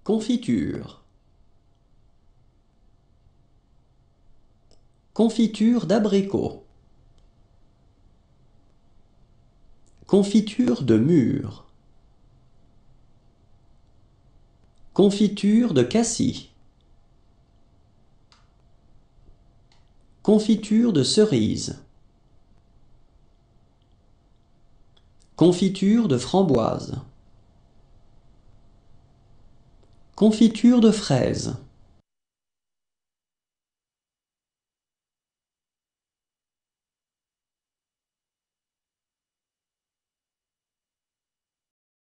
Confiture. Confiture d'abricot. Confiture de mûre. Confiture de cassis. Confiture de cerise. Confiture de framboise. Confiture de fraise.